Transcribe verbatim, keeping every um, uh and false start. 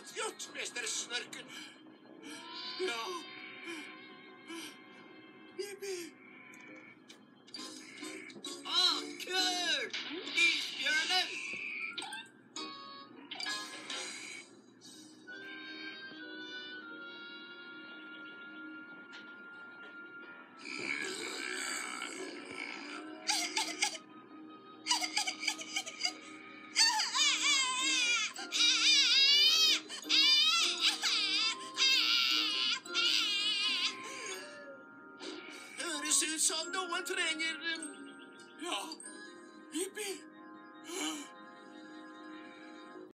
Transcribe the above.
Gjort, mester Snørken. Ja. Jippi. Å, kult! Isbjørnen! Høres ut som noen trenger... Ja, Jippi.